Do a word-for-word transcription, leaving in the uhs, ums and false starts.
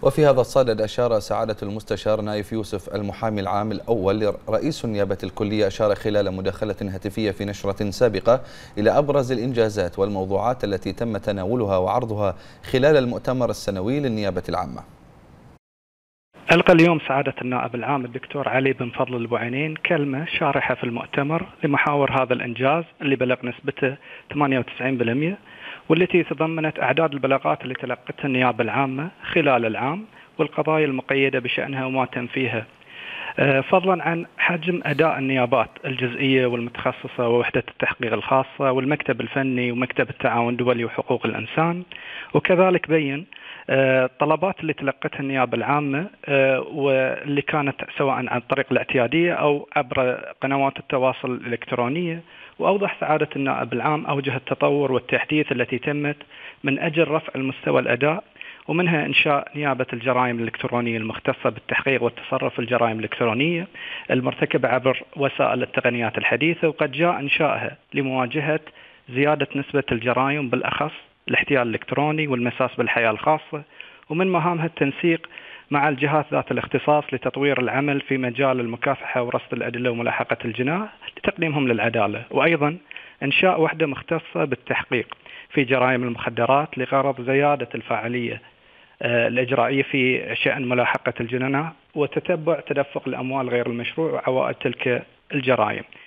وفي هذا الصدد أشار سعادة المستشار نايف يوسف المحامي العام الأول رئيس النيابة الكلية أشار خلال مداخلة هاتفية في نشرة سابقة إلى أبرز الإنجازات والموضوعات التي تم تناولها وعرضها خلال المؤتمر السنوي للنيابة العامة. ألقى اليوم سعادة النائب العام الدكتور علي بن فضل البوعينين كلمة شارحة في المؤتمر لمحاور هذا الإنجاز اللي بلغ نسبته ثمانية وتسعين بالمئة، والتي تضمنت أعداد البلاغات اللي تلقتها النيابة العامة خلال العام والقضايا المقيدة بشأنها وما تم فيها، فضلا عن حجم أداء النيابات الجزئية والمتخصصة ووحدة التحقيق الخاصة والمكتب الفني ومكتب التعاون الدولي وحقوق الإنسان. وكذلك بين الطلبات اللي تلقتها النيابة العامة واللي كانت سواء عن طريق الاعتيادية أو عبر قنوات التواصل الإلكترونية، وأوضح سعادة النائب العام أوجه التطور والتحديث التي تمت من أجل رفع المستوى الأداء، ومنها إنشاء نيابة الجرائم الإلكترونية المختصة بالتحقيق والتصرف في الجرائم الإلكترونية المرتكبة عبر وسائل التقنيات الحديثة، وقد جاء إنشائها لمواجهة زيادة نسبة الجرائم بالأخص الاحتيال الإلكتروني والمساس بالحياة الخاصة، ومن مهامها التنسيق مع الجهات ذات الاختصاص لتطوير العمل في مجال المكافحة ورصد الأدلة وملاحقة الجناح لتقديمهم للعدالة، وأيضا إنشاء وحدة مختصة بالتحقيق في جرائم المخدرات لغرض زيادة الفاعلية الإجرائية في شأن ملاحقة الجناح وتتبع تدفق الأموال غير المشروع وعوائد تلك الجرائم.